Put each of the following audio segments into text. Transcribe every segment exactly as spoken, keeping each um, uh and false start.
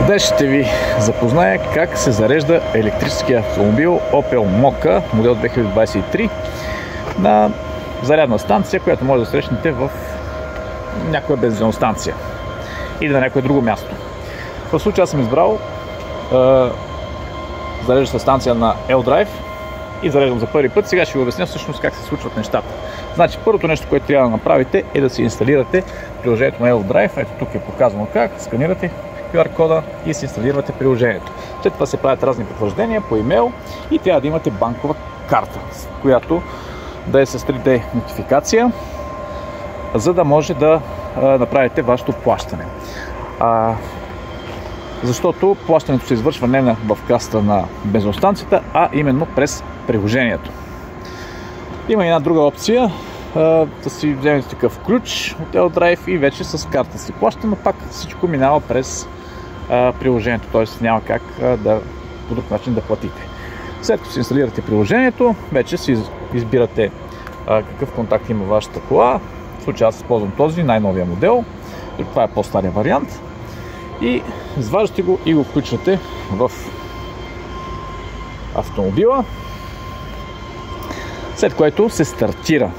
Днес ще ви запозная как се зарежда електрически автомобил Opel Mokka модел две хиляди двадесет и три на зарядна станция, която може да срещнете в някоя бензиностанция или на някое друго място. В случая аз съм избрал е, зареждаща станция на L-Drive и зареждам за първи път. Сега ще ви обясня всъщност как се случват нещата. Значи, първото нещо, което трябва да направите, е да си инсталирате приложението на L-Drive. Ето тук е показано как. Сканирате ку ар кода и си инсталирате приложението. След това се правят разни потвърждения по имейл и трябва да имате банкова карта, която да е с три Д нотификация, за да може да а, направите вашето плащане. А, защото плащането се извършва не в касата на бензиностанцията, а именно през приложението. Има една друга опция, а, да си вземете такъв ключ от L-Drive и вече с карта си плаща, но пак всичко минава през а, приложението, т.е. няма как а, да, по друг начин да платите. След като си инсталирате приложението, вече си избирате а, какъв контакт има вашата кола. В случая аз използвам този, най-новия модел. Това е по-стария вариант. И изваждате го и го включвате в автомобила, след което се стартира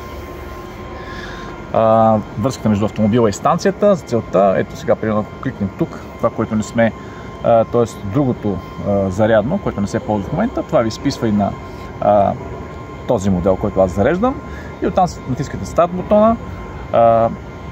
а, връзката между автомобила и станцията. За целта, ето сега, примерно, ако кликнем тук, това, което не сме, т.е. другото а, зарядно, което не се ползва в момента, това ви изписва и на а, този модел, който аз зареждам, и оттам натискате старт бутона. А,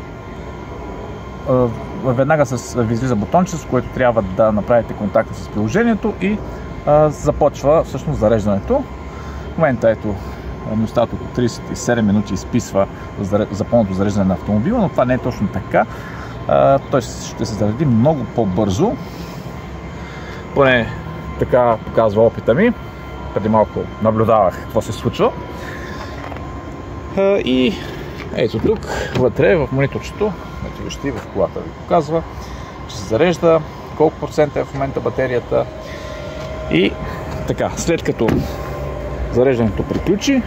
а, веднага с, ви излиза бутонче, с което трябва да направите контакта с приложението и а, започва всъщност зареждането. В момента ето ми остават около тридесет и седем минути изписва за, за пълното зареждане на автомобила, но това не е точно така. А, той ще се зареди много по-бързо. Поне така показва опита ми. Преди малко наблюдавах какво се случва. А, и ето тук, вътре в мониторчето, ето вижте, в колата ви показва, че се зарежда, колко процента е в момента батерията. И така, след като зареждането приключи,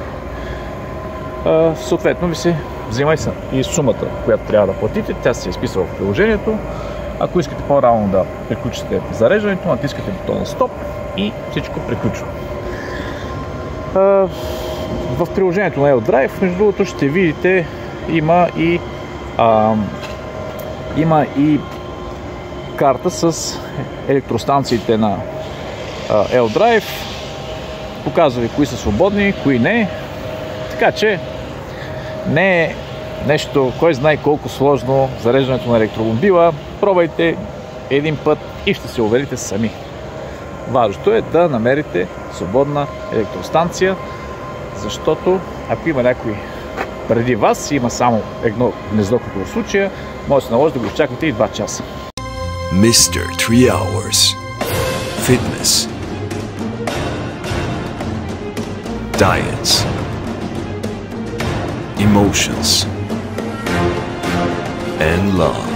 съответно ви се взима и сумата, която трябва да платите. Тя се изписва в приложението. Ако искате по-рано да приключите зареждането, натискате бутона стоп и всичко приключва. В приложението на L-Drive, между другото, ще видите, има и а, има и карта с електростанциите на а, L-Drive. Показва ви кои са свободни, кои не. Така че не е нещо, кой знае колко сложно зареждането на електромобила. Пробвайте един път и ще се уверите сами. Важното е да намерите свободна електростанция, защото ако има някой преди вас, има само едно гнездо, като в случая, може да се наложи да го изчакате и два часа. мистер три Hours Fitness, Diets, Emotions, and Love.